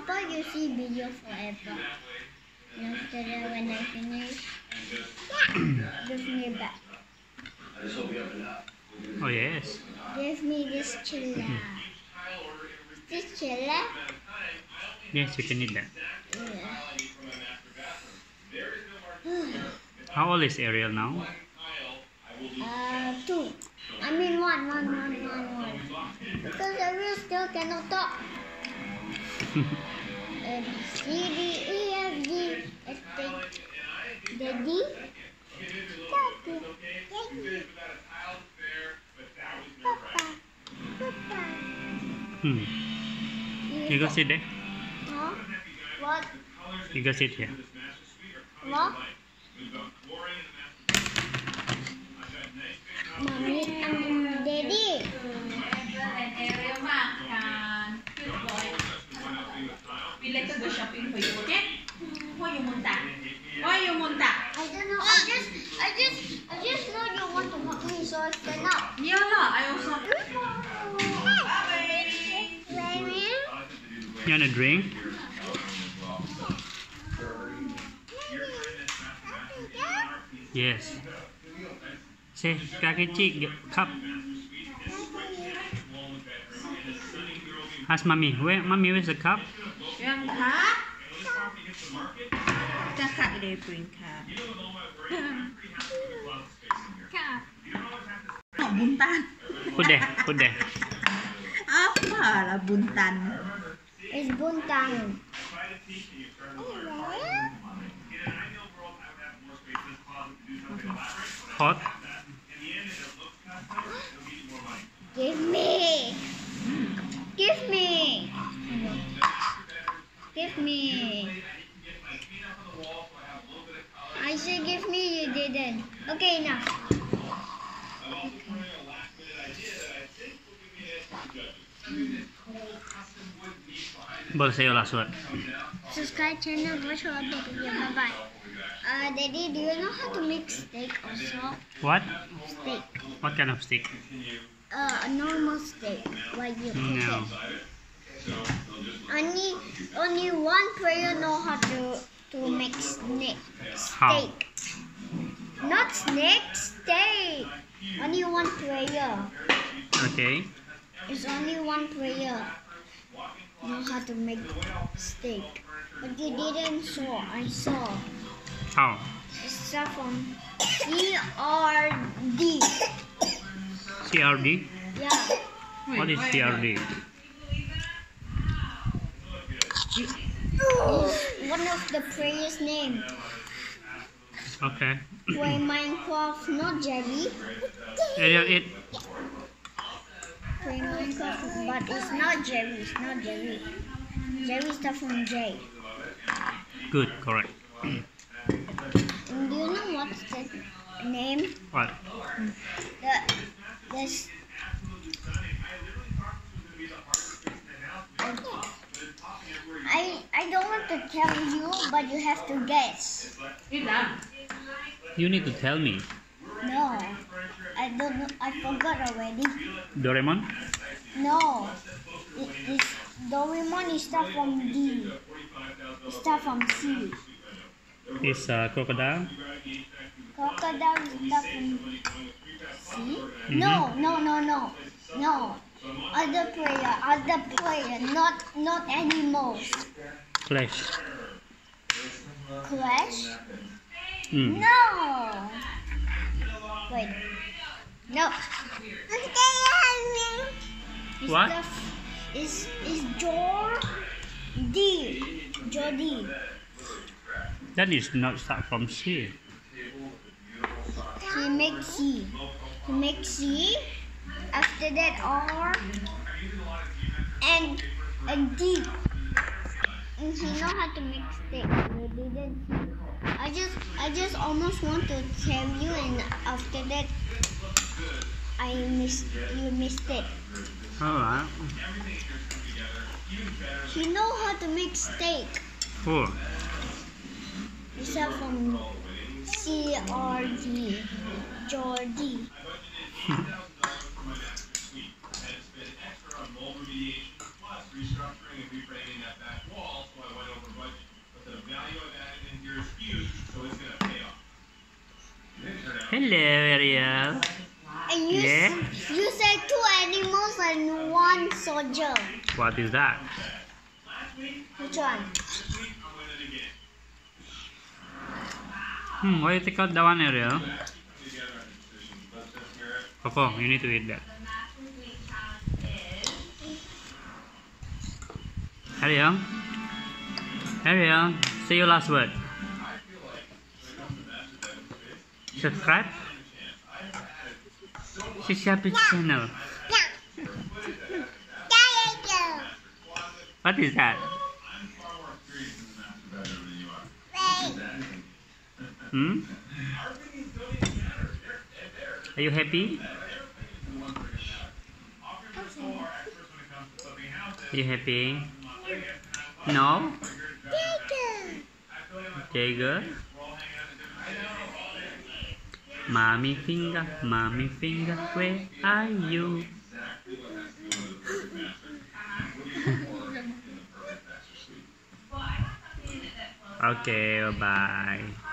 Papa, you see video forever. And after that, when I finish, give me back. Oh yes. Give me this chilla. This chilla? Yes, you can eat that. Yeah. How old is Ariel now? 2. I mean one. Because Ariel still cannot talk. C, D, E, F, G, H, I, Daddy. Papa. You go sit there. Huh? What? You go sit here. What? Mommy and Daddy. We like to go shopping for you, okay? Why you munta? Why you munta? I don't know. I just know you want to help me, so I stand up. Yeah, I also. You want a drink? Yes. Say, kaki cheek cup. Ask mommy. Where's the cup? Yang cup? Kakak dia bring cup. Cup. Oh, buntan. Put there. Apalah buntan? It's buntang. Hot. Give me. I said give me, you didn't. Okay, now. Boleh say your last word. Subscribe channel, watch our video. Bye-bye. Daddy, do you know how to make steak also? What? Steak. What kind of steak? A normal steak. Like you cook No. it. Only one player know how to make steak. How? Not snake, steak. Only one player. Okay. It's only one player know how to make steak. But you didn't saw. I saw. How? It's stuff from CRD. CRD? Yeah. What is CRD? It's one of the players' name. Okay. Play Minecraft, not Jerry. Ariel, eat. Play Minecraft, but it's not Jerry. It's not Jerry. Jerry stuff from J. Good, correct. And do you know what's the name? What? I don't want to tell you, but you have to guess. You need to tell me. No, I don't know. I forgot already. Doraemon? No, Doraemon is stuff from D. Stuff from C. Is crocodile? Crocodile is stuff from C. No. Other player, not animals. Clash. Clash? Mm. No. Wait. No. What? Is Jordi. That is not start from C. He makes C. After that R and D. And he know how to make steak. He didn't. I just almost want to tell you, and after that you missed it. Alright. He know how to make steak. Who? Except from CRD. Jordi. Hello, Ariel. And you, Yeah? you said 2 animals and 1 soldier. What is that? Which one? Why you take out the one, Ariel? Coco, you need to eat that. Ariel? Ariel, say your last word. Subscribe. Subscribe to the channel. What is that? Are you happy? Are you happy? No? Tiger? Mommy finger, where are you? Okay, bye-bye.